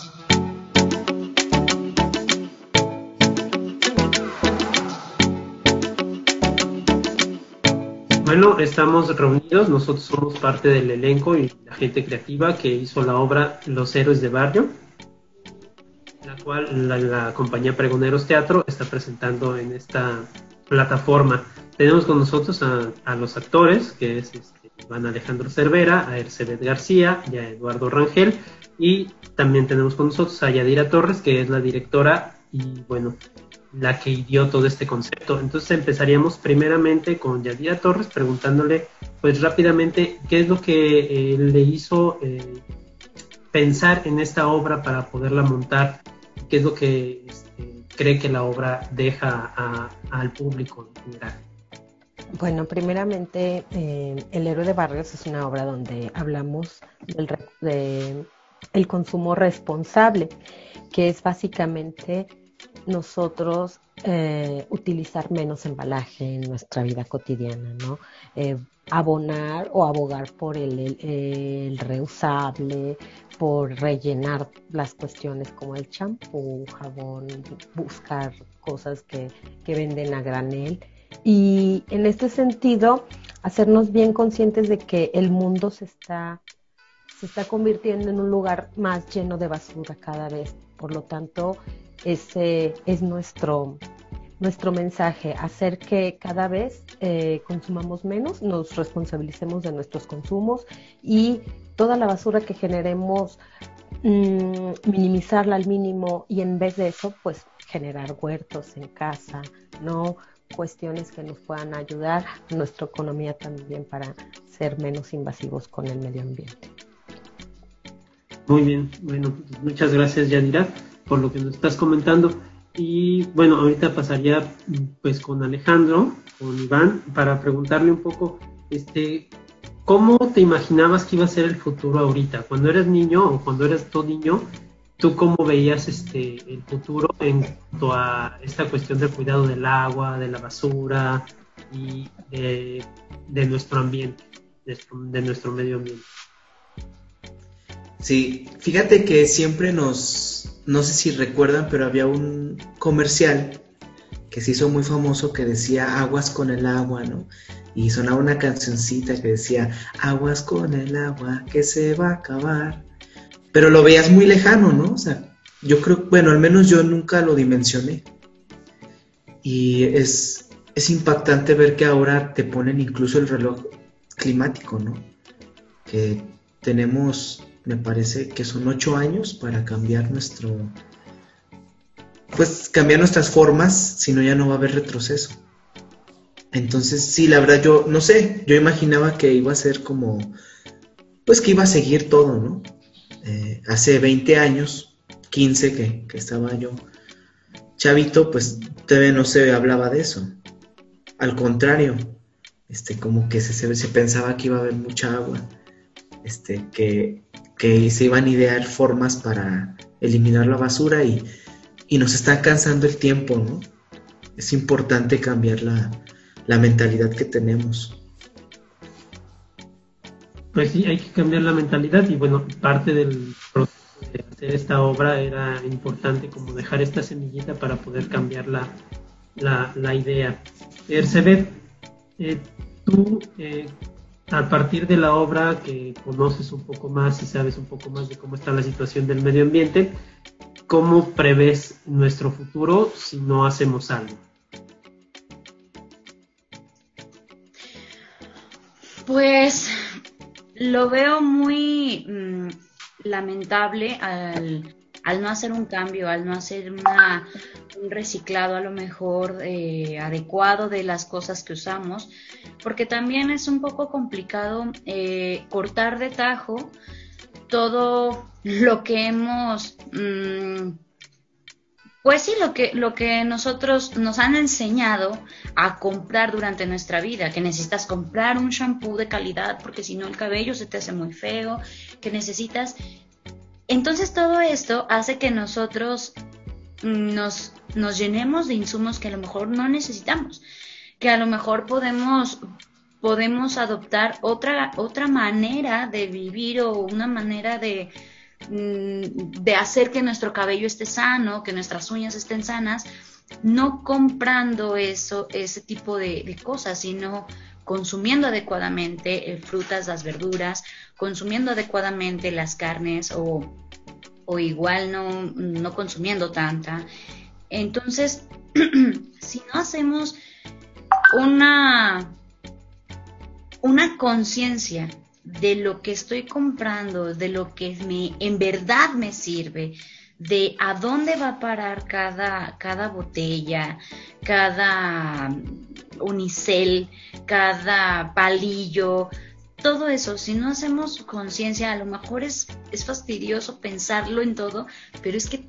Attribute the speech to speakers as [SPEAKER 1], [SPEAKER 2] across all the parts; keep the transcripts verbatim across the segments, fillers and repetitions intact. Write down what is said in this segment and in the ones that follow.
[SPEAKER 1] Bueno, estamos reunidos, nosotros somos parte del elenco y la gente creativa que hizo la obra Los Héroes de Barrio, la cual la, la compañía Pregoneros Teatro está presentando en esta plataforma. Tenemos con nosotros a, a los actores, que es este, Iván Alejandro Cervera, a Ercebet García y a Eduardo Rangel, y también tenemos con nosotros a Yadira Torres, que es la directora y, bueno, la que ideó todo este concepto. Entonces empezaríamos primeramente con Yadira Torres preguntándole, pues rápidamente, qué es lo que eh, le hizo eh, pensar en esta obra para poderla montar, qué es lo que este, cree que la obra deja a, al público en general.
[SPEAKER 2] Bueno, primeramente, eh, El Héroe de Barrios es una obra donde hablamos del de, el consumo responsable, que es básicamente nosotros eh, utilizar menos embalaje en nuestra vida cotidiana, ¿no? Eh, abonar o abogar por el, el, el reusable, por rellenar las cuestiones como el champú, jabón, buscar cosas que, que venden a granel. Y en este sentido, hacernos bien conscientes de que el mundo se está, se está convirtiendo en un lugar más lleno de basura cada vez. Por lo tanto, ese es nuestro, nuestro mensaje, hacer que cada vez eh, consumamos menos, nos responsabilicemos de nuestros consumos y toda la basura que generemos, mmm, minimizarla al mínimo y en vez de eso, pues generar huertos en casa, ¿no? Cuestiones que nos puedan ayudar a nuestra economía también para ser menos invasivos con el medio ambiente.
[SPEAKER 1] Muy bien, bueno, muchas gracias Yadira por lo que nos estás comentando. Y bueno, ahorita pasaría pues con Alejandro, con Iván, para preguntarle un poco, este, ¿cómo te imaginabas que iba a ser el futuro ahorita? Cuando eres niño o cuando eres todo niño, ¿tú cómo veías este, el futuro en cuanto a esta cuestión del cuidado del agua, de la basura y de, de nuestro ambiente, de, de nuestro medio ambiente?
[SPEAKER 3] Sí, fíjate que siempre nos, no sé si recuerdan, pero había un comercial que se hizo muy famoso que decía aguas con el agua, ¿no? Y sonaba una cancioncita que decía aguas con el agua que se va a acabar. Pero lo veías muy lejano, ¿no? O sea, yo creo, bueno, al menos yo nunca lo dimensioné. Y es, es impactante ver que ahora te ponen incluso el reloj climático, ¿no? Que tenemos, me parece que son ocho años para cambiar nuestro, pues cambiar nuestras formas, si no ya no va a haber retroceso. Entonces, sí, la verdad yo, no sé, yo imaginaba que iba a ser como, pues que iba a seguir todo, ¿no? Eh, hace veinte años, quince que, que estaba yo chavito, pues todavía no se hablaba de eso. Al contrario, este, como que se, se, se pensaba que iba a haber mucha agua, este, que, que se iban a idear formas para eliminar la basura y, y nos está cansando el tiempo, ¿no? Es importante cambiar la, la mentalidad que tenemos.
[SPEAKER 1] Pues sí, hay que cambiar la mentalidad y bueno, parte del proceso de hacer esta obra era importante como dejar esta semillita para poder cambiar la, la, la idea. Ercebet, eh, tú eh, a partir de la obra que conoces un poco más y sabes un poco más de cómo está la situación del medio ambiente, ¿cómo prevés nuestro futuro si no hacemos algo?
[SPEAKER 4] Pues lo veo muy mmm, lamentable al, al no hacer un cambio, al no hacer una, un reciclado a lo mejor eh, adecuado de las cosas que usamos, porque también es un poco complicado eh, cortar de tajo todo lo que hemos... Mmm, Pues sí, lo que, lo que nosotros nos han enseñado a comprar durante nuestra vida, que necesitas comprar un shampoo de calidad porque si no el cabello se te hace muy feo, que necesitas... Entonces todo esto hace que nosotros nos, nos llenemos de insumos que a lo mejor no necesitamos, que a lo mejor podemos, podemos adoptar otra, otra manera de vivir o una manera de... de hacer que nuestro cabello esté sano, que nuestras uñas estén sanas, no comprando eso, ese tipo de, de cosas, sino consumiendo adecuadamente eh, frutas, las verduras, consumiendo adecuadamente las carnes o, o igual no, no consumiendo tanta. Entonces, si no hacemos una, una conciencia de lo que estoy comprando, de lo que me, en verdad me sirve, de a dónde va a parar cada, cada botella, cada unicel, cada palillo, todo eso. Si no hacemos conciencia, a lo mejor es, es fastidioso pensarlo en todo, pero es que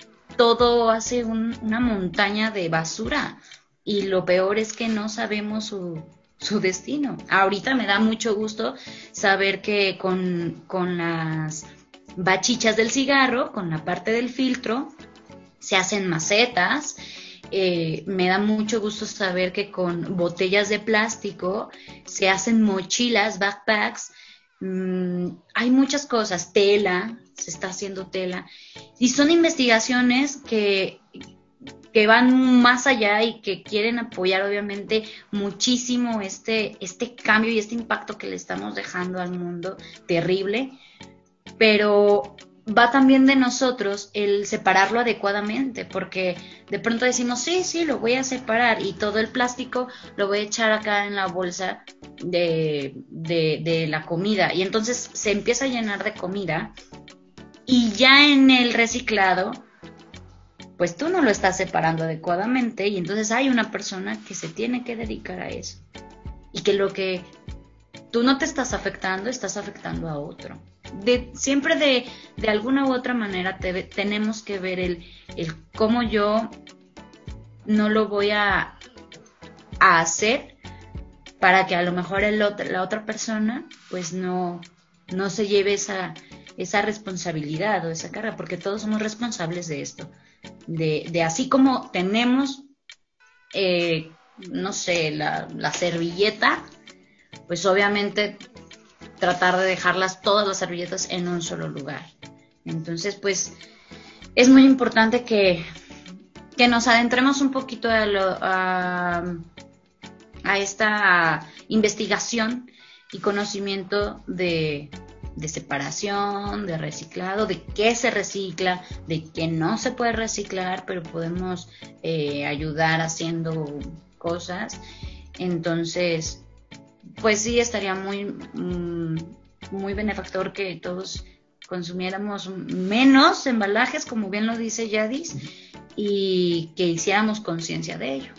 [SPEAKER 4] todo hace un, una montaña de basura y lo peor es que no sabemos su, su destino. Ahorita me da mucho gusto saber que con, con las bachichas del cigarro, con la parte del filtro, se hacen macetas. Eh, me da mucho gusto saber que con botellas de plástico se hacen mochilas, backpacks. Mm, hay muchas cosas, tela, se está haciendo tela. Y son investigaciones que, que van más allá y que quieren apoyar obviamente muchísimo este, este cambio y este impacto que le estamos dejando al mundo terrible. Pero va también de nosotros el separarlo adecuadamente, porque de pronto decimos, sí, sí, lo voy a separar y todo el plástico lo voy a echar acá en la bolsa de, de, de la comida. Y entonces se empieza a llenar de comida y ya en el reciclado, pues tú no lo estás separando adecuadamente y entonces hay una persona que se tiene que dedicar a eso. Y que lo que tú no te estás afectando, estás afectando a otro. De, siempre de, de alguna u otra manera te, tenemos que ver el, el cómo yo no lo voy a, a hacer para que a lo mejor el otro, la otra persona pues no, no se lleve esa, esa responsabilidad o esa carga, porque todos somos responsables de esto. De, de así como tenemos, eh, no sé, la, la servilleta, pues obviamente tratar de dejarlas todas las servilletas en un solo lugar. Entonces, pues, es muy importante que, que nos adentremos un poquito a, lo, a, a esta investigación y conocimiento de, de separación, de reciclado, de qué se recicla, de qué no se puede reciclar, pero podemos eh, ayudar haciendo cosas. Entonces, pues sí, estaría muy, muy benefactor que todos consumiéramos menos embalajes, como bien lo dice Yadis, y que hiciéramos conciencia de ello.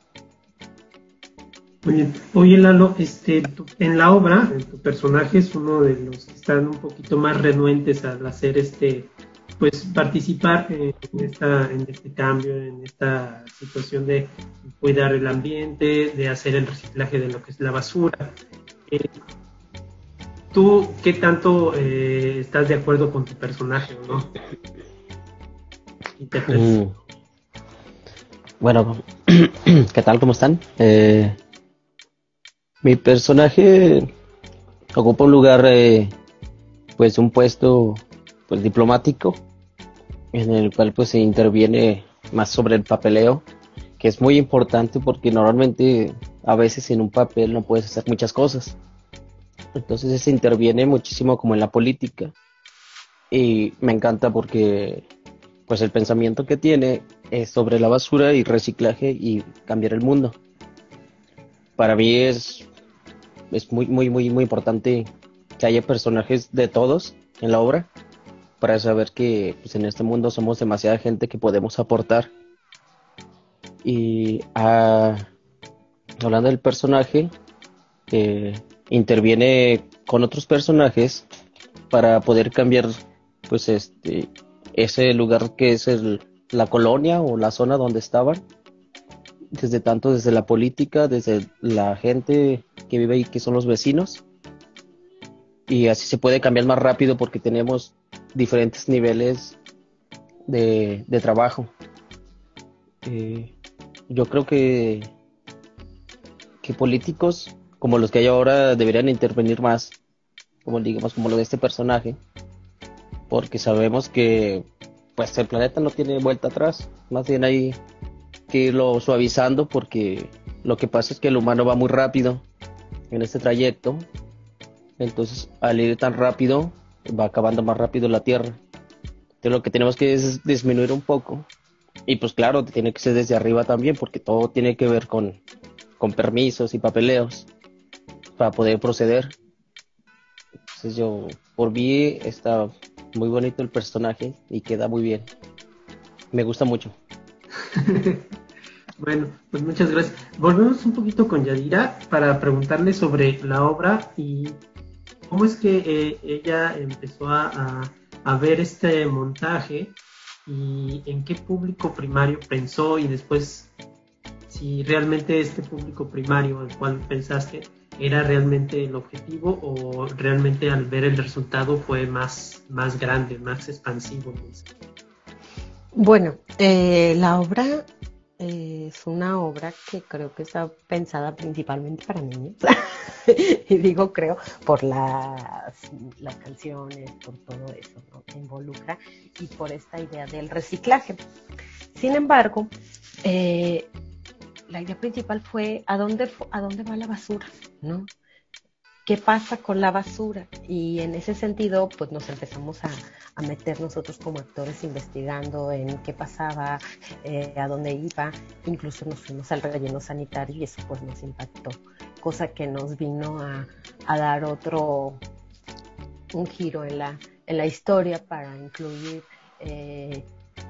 [SPEAKER 1] Oye, oye Lalo, este, tu, en la obra, tu personaje es uno de los que están un poquito más renuentes al hacer este, pues participar en, esta, en este cambio, en esta situación de cuidar el ambiente, de hacer el reciclaje de lo que es la basura. Eh, ¿Tú qué tanto eh, estás de acuerdo con tu personaje o no?
[SPEAKER 5] Mm. Bueno, ¿qué tal? ¿Cómo están? Eh, mi personaje ocupa un lugar, eh, pues un puesto pues diplomático, en el cual pues se interviene más sobre el papeleo, que es muy importante porque normalmente a veces en un papel no puedes hacer muchas cosas. Entonces se interviene muchísimo como en la política y me encanta porque pues el pensamiento que tiene es sobre la basura y reciclaje y cambiar el mundo. Para mí es, es muy muy muy muy importante que haya personajes de todos en la obra, para saber que pues, en este mundo somos demasiada gente que podemos aportar. Y ah, hablando del personaje, eh, interviene con otros personajes para poder cambiar pues este ese lugar que es el, la colonia o la zona donde estaban, desde tanto desde la política, desde la gente que vive ahí, que son los vecinos, y así se puede cambiar más rápido porque tenemos diferentes niveles de, de trabajo. Eh, yo creo que, que políticos como los que hay ahora deberían intervenir más, como digamos como lo de este personaje, porque sabemos que pues el planeta no tiene vuelta atrás, más bien hay que irlo suavizando, porque lo que pasa es que el humano va muy rápido en este trayecto, entonces al ir tan rápido va acabando más rápido la Tierra. Entonces lo que tenemos que es disminuir un poco, y pues claro, tiene que ser desde arriba también, porque todo tiene que ver con, con permisos y papeleos para poder proceder. Entonces yo, por mí, está muy bonito el personaje y queda muy bien. Me gusta mucho.
[SPEAKER 1] Bueno, pues muchas gracias. Volvemos un poquito con Yadira para preguntarle sobre la obra y cómo es que eh, ella empezó a, a, a ver este montaje y en qué público primario pensó, y después si realmente este público primario al cual pensaste era realmente el objetivo, o realmente al ver el resultado fue más, más grande, más expansivo.
[SPEAKER 2] Bueno, eh, la obra eh, es una obra que creo que está pensada principalmente para niños. Y digo creo por las, las canciones, por todo eso, ¿no?, que involucra, y por esta idea del reciclaje. Sin embargo, eh, la idea principal fue ¿a dónde, a dónde va la basura?, ¿no? ¿Qué pasa con la basura? Y en ese sentido, pues nos empezamos a, a meter nosotros como actores investigando en qué pasaba, eh, a dónde iba. Incluso nos fuimos al relleno sanitario y eso pues nos impactó, cosa que nos vino a, a dar otro, un giro en la, en la historia para incluir eh,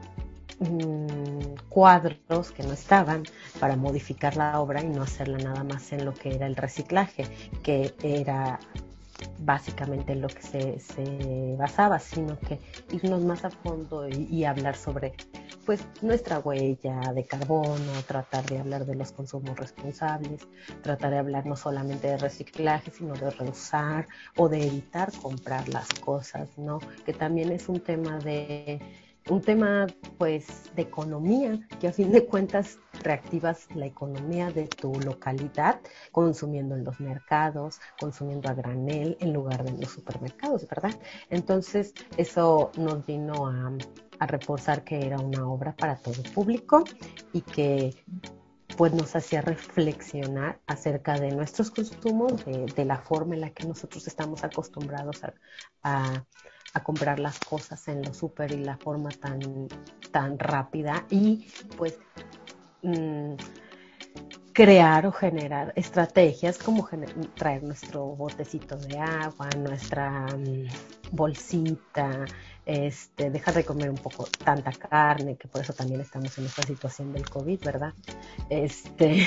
[SPEAKER 2] cuadros que no estaban, para modificar la obra y no hacerla nada más en lo que era el reciclaje, que era básicamente en lo que se, se basaba, sino que irnos más a fondo y, y hablar sobre pues nuestra huella de carbono, tratar de hablar de los consumos responsables, tratar de hablar no solamente de reciclaje, sino de reusar o de evitar comprar las cosas, ¿no? Que también es un tema de un tema pues de economía, que a fin de cuentas reactivas la economía de tu localidad consumiendo en los mercados, consumiendo a granel en lugar de en los supermercados, ¿verdad? Entonces eso nos vino a, a reforzar que era una obra para todo público y que pues nos hacía reflexionar acerca de nuestros consumos, de, de la forma en la que nosotros estamos acostumbrados a, a a comprar las cosas en los súper y la forma tan, tan rápida, y pues mmm, crear o generar estrategias como gener- traer nuestro botecito de agua, nuestra mmm, bolsita, este, dejar de comer un poco tanta carne, que por eso también estamos en esta situación del COVID, ¿verdad? Este,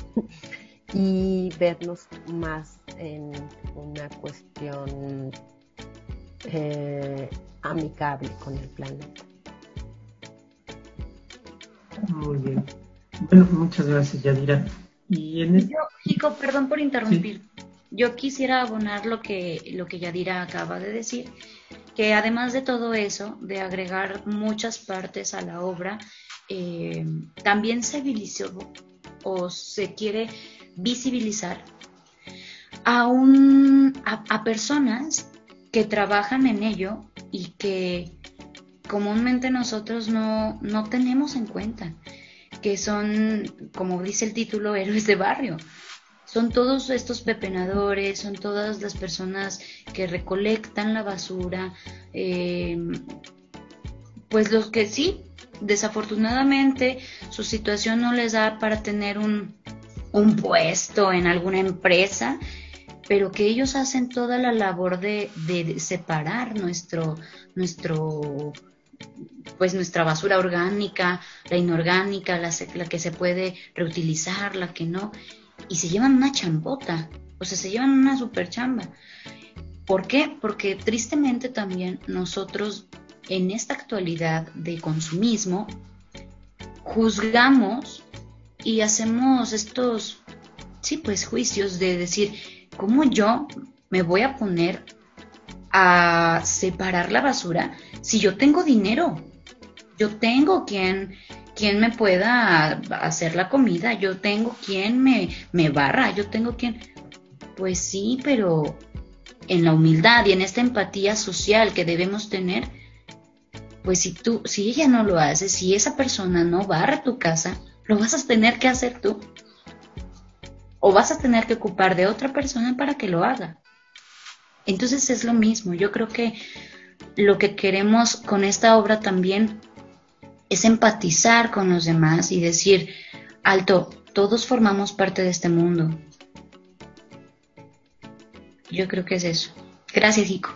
[SPEAKER 2] y vernos más en una cuestión Eh, amigable con el planeta.
[SPEAKER 1] Muy bien. Bueno, muchas gracias, Yadira. Y en este...
[SPEAKER 4] Yo, Chico, perdón por interrumpir.
[SPEAKER 1] Sí.
[SPEAKER 4] Yo quisiera abonar lo que, lo que Yadira acaba de decir, que además de todo eso, de agregar muchas partes a la obra, eh, también se visibilizó o se quiere visibilizar a, un, a, a personas que trabajan en ello y que comúnmente nosotros no, no tenemos en cuenta, que son, como dice el título, héroes de barrio. Son todos estos pepenadores, son todas las personas que recolectan la basura, eh, pues los que sí, desafortunadamente su situación no les da para tener un, un puesto en alguna empresa, pero que ellos hacen toda la labor de, de separar nuestro, nuestro, pues nuestra basura orgánica, la inorgánica, la, la que se puede reutilizar, la que no, y se llevan una chambota, o sea, se llevan una super chamba. ¿Por qué? Porque tristemente también nosotros en esta actualidad de consumismo juzgamos y hacemos estos, sí, pues juicios de decir, ¿cómo yo me voy a poner a separar la basura si yo tengo dinero? Yo tengo quien, quien me pueda hacer la comida, yo tengo quien me, me barra, yo tengo quien... Pues sí, pero en la humildad y en esta empatía social que debemos tener, pues si tú, si ella no lo hace, si esa persona no barre tu casa, lo vas a tener que hacer tú. O vas a tener que ocupar de otra persona para que lo haga. Entonces es lo mismo. Yo creo que lo que queremos con esta obra también es empatizar con los demás y decir, alto, todos formamos parte de este mundo. Yo creo que es eso. Gracias, Ico.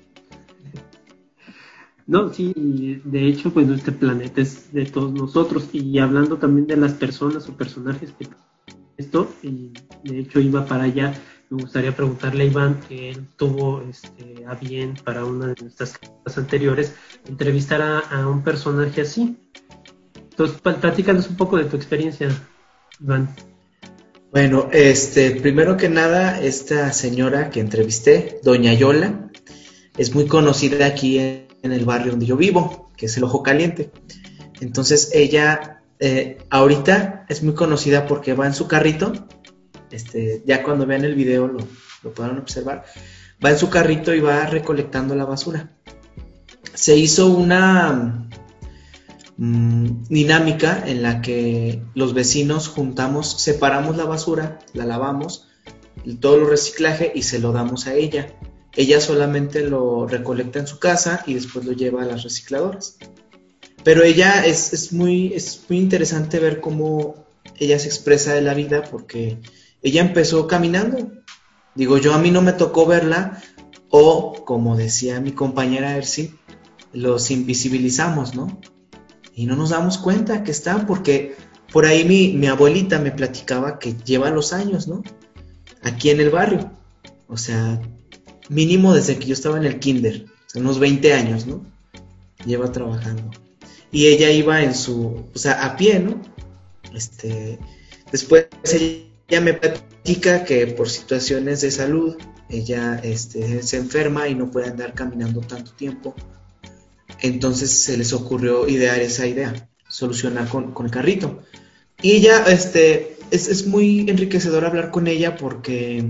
[SPEAKER 1] No, sí, y de hecho, pues este planeta es de todos nosotros. Y hablando también de las personas o personajes que esto, y de hecho iba para allá, me gustaría preguntarle a Iván, que él tuvo este, a bien para una de nuestras clases anteriores, entrevistar a, a un personaje así. Entonces, platícanos un poco de tu experiencia, Iván.
[SPEAKER 3] Bueno, este, primero que nada, esta señora que entrevisté, doña Yola, es muy conocida aquí en, en el barrio donde yo vivo, que es el Ojo Caliente. Entonces ella, eh, ahorita es muy conocida porque va en su carrito, este, ya cuando vean el video lo, lo podrán observar, va en su carrito y va recolectando la basura. Se hizo una mmm, dinámica en la que los vecinos juntamos, separamos la basura, la lavamos, todo lo reciclaje y se lo damos a ella. Ella solamente lo recolecta en su casa y después lo lleva a las recicladoras. Pero ella es, es, muy, es muy interesante ver cómo ella se expresa de la vida, porque ella empezó caminando. Digo, yo a mí no me tocó verla, o como decía mi compañera Ersi, los invisibilizamos, ¿no? Y no nos damos cuenta que están, porque por ahí mi, mi abuelita me platicaba que lleva los años, ¿no? Aquí en el barrio. O sea, mínimo desde que yo estaba en el kinder, o sea, unos veinte años, ¿no? Lleva trabajando. Y ella iba en su, o sea, a pie, ¿no? Este, después ella me platica que por situaciones de salud, ella este, se enferma y no puede andar caminando tanto tiempo. Entonces se les ocurrió idear esa idea, solucionar con, con el carrito. Y ella, este, es, es muy enriquecedor hablar con ella porque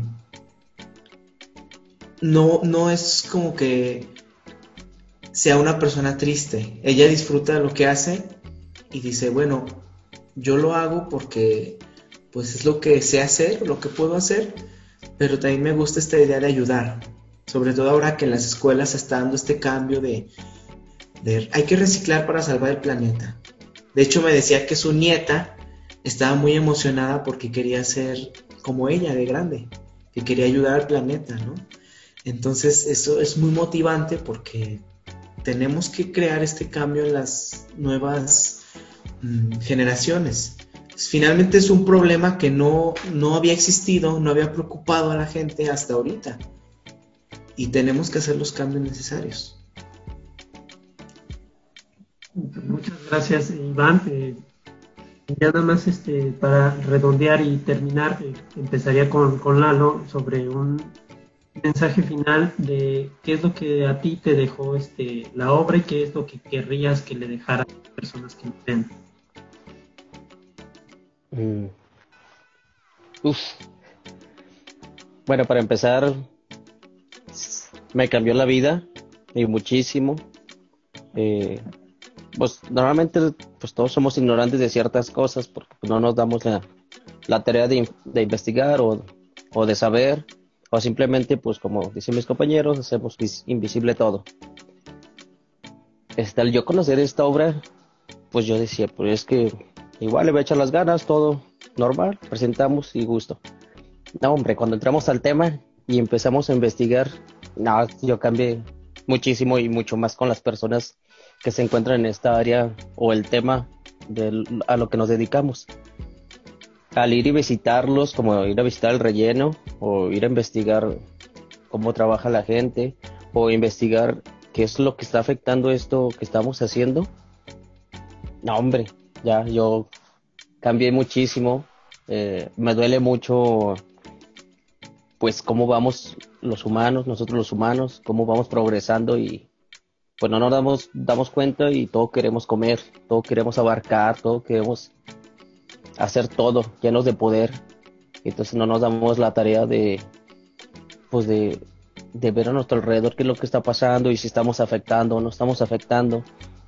[SPEAKER 3] no, no es como que sea una persona triste. Ella disfruta de lo que hace y dice, bueno, yo lo hago porque pues es lo que sé hacer, lo que puedo hacer, pero también me gusta esta idea de ayudar, sobre todo ahora que en las escuelas se está dando este cambio de, de hay que reciclar para salvar el planeta. De hecho me decía que su nieta estaba muy emocionada porque quería ser como ella de grande, que quería ayudar al planeta, ¿no? Entonces eso es muy motivante porque tenemos que crear este cambio en las nuevas mm, generaciones. Finalmente es un problema que no, no había existido, no había preocupado a la gente hasta ahorita. Y tenemos que hacer los cambios necesarios.
[SPEAKER 1] Muchas gracias, Iván. Eh, ya nada más este, para redondear y terminar, eh, empezaría con, con Lalo sobre un mensaje final de qué es lo que a ti te dejó este, la obra y qué es lo que querrías que le dejara a las personas que nos ven.
[SPEAKER 5] Mm. Uf. Bueno, para empezar, me cambió la vida y muchísimo. Eh, pues normalmente pues todos somos ignorantes de ciertas cosas porque no nos damos la, la tarea de, de investigar o, o de saber, o simplemente pues como dicen mis compañeros, hacemos vis- invisible todo. Este, al yo conocer esta obra, pues yo decía, pues es que igual le voy a echar las ganas, todo normal, presentamos y gusto. No, hombre, cuando entramos al tema y empezamos a investigar, no, yo cambié muchísimo y mucho más con las personas que se encuentran en esta área o el tema de a lo que nos dedicamos. Al ir y visitarlos, como ir a visitar el relleno o ir a investigar cómo trabaja la gente o investigar qué es lo que está afectando esto que estamos haciendo, no, hombre, ya yo cambié muchísimo. Eh, me duele mucho pues cómo vamos los humanos, nosotros los humanos, cómo vamos progresando y pues no nos damos, damos cuenta y todo queremos comer, todo queremos abarcar, todo queremos hacer todo, llenos de poder. Entonces no nos damos la tarea de pues de, de ver a nuestro alrededor qué es lo que está pasando y si estamos afectando o no estamos afectando.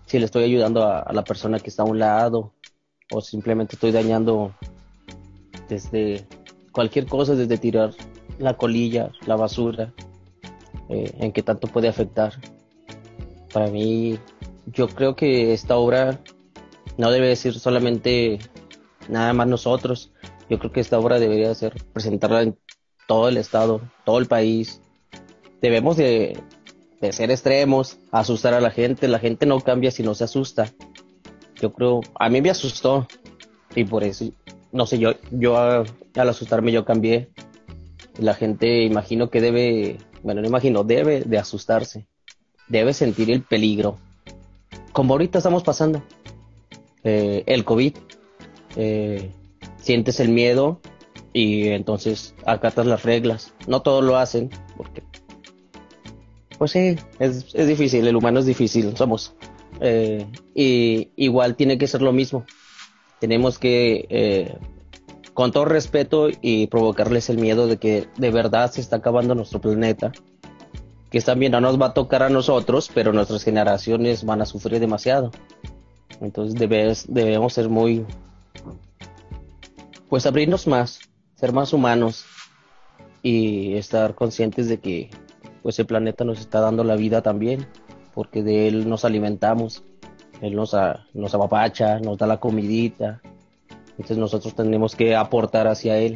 [SPEAKER 5] si le estoy ayudando a, a la persona que está a un lado, o simplemente estoy dañando desde cualquier cosa, desde tirar la colilla, la basura, eh, en qué tanto puede afectar. Para mí, yo creo que esta obra no debe decir solamente nada más nosotros. Yo creo que esta obra debería ser presentarla en todo el estado, todo el país. Debemos de, de ser extremos, asustar a la gente. La gente no cambia si no se asusta. Yo creo, a mí me asustó y por eso, no sé, yo, yo a- al asustarme yo cambié. La gente imagino que debe, bueno, no imagino, debe de asustarse, debe sentir el peligro, como ahorita estamos pasando, eh, el COVID, eh, sientes el miedo y entonces acatas las reglas. No todos lo hacen, porque, pues sí, es, es difícil, el humano es difícil, somos. Eh, y igual tiene que ser lo mismo. Tenemos que, eh, con todo respeto, y provocarles el miedo de que de verdad se está acabando nuestro planeta, que también no nos va a tocar a nosotros, pero nuestras generaciones van a sufrir demasiado. Entonces debes, debemos ser muy, pues abrirnos más, ser más humanos y estar conscientes de que pues el planeta nos está dando la vida también, porque de él nos alimentamos, él nos, a- nos apapacha, nos da la comidita, entonces nosotros tenemos que aportar hacia él.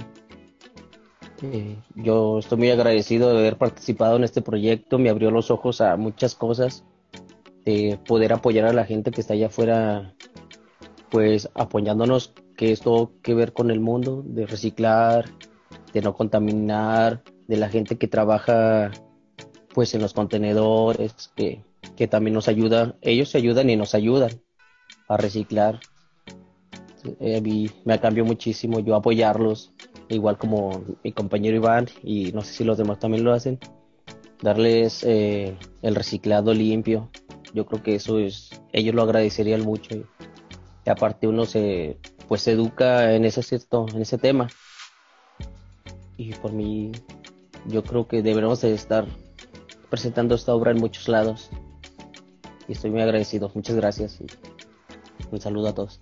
[SPEAKER 5] Eh, yo estoy muy agradecido de haber participado en este proyecto, me abrió los ojos a muchas cosas, de poder apoyar a la gente que está allá afuera, pues apoyándonos, que es todo que ver con el mundo, de reciclar, de no contaminar, de la gente que trabaja pues en los contenedores, que, que también nos ayuda, ellos se ayudan y nos ayudan a reciclar. Eh, a mí me cambió muchísimo yo apoyarlos, igual como mi compañero Iván, y no sé si los demás también lo hacen, darles eh, el reciclado limpio. Yo creo que eso es, ellos lo agradecerían mucho. Y, y aparte uno se, pues se educa en ese cierto, en ese tema. Y por mí, yo creo que deberemos de estar presentando esta obra en muchos lados. Y estoy muy agradecido. Muchas gracias y un saludo a todos.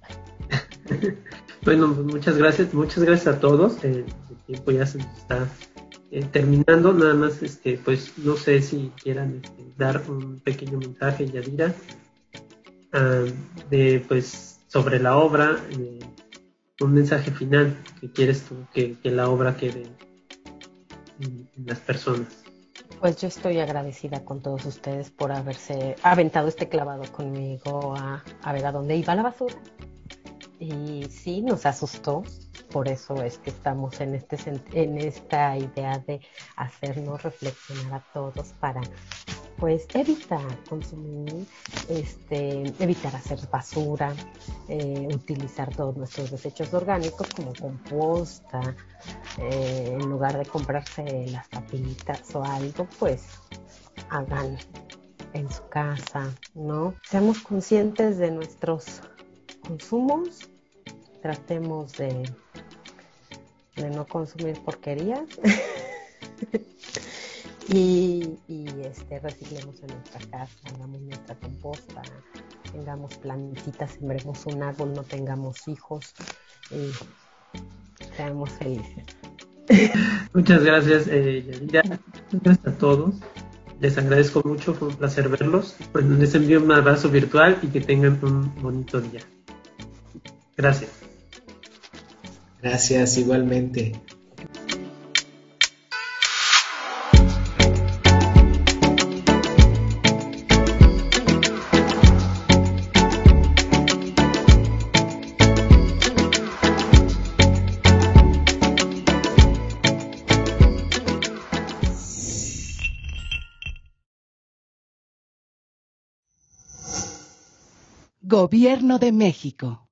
[SPEAKER 1] Bueno, pues muchas gracias, muchas gracias a todos. Eh, el tiempo ya se nos está eh, terminando. Nada más, este, pues no sé si quieran este, dar un pequeño mensaje, Yadira, ah, de pues sobre la obra, eh, un mensaje final que quieres tú que, que la obra quede en, en las personas.
[SPEAKER 2] Pues yo estoy agradecida con todos ustedes por haberse aventado este clavado conmigo a, a ver a dónde iba la basura. Y sí, nos asustó, por eso es que estamos en, este, en esta idea de hacernos reflexionar a todos para pues evitar consumir, este, evitar hacer basura, eh, utilizar todos nuestros desechos orgánicos como composta, eh, en lugar de comprarse las papitas o algo, pues hagan en su casa, ¿no? Seamos conscientes de nuestros consumos, tratemos de, de no consumir porquerías y, y este, reciclemos en nuestra casa, hagamos nuestra composta, tengamos plantitas, sembremos un árbol, no tengamos hijos y seamos felices.
[SPEAKER 1] Muchas gracias, eh, Yadira. Muchas gracias a todos. Les agradezco mucho, fue un placer verlos. Pues les envío un abrazo virtual y que tengan un bonito día. Gracias.
[SPEAKER 3] Gracias, igualmente.
[SPEAKER 6] Gobierno de México.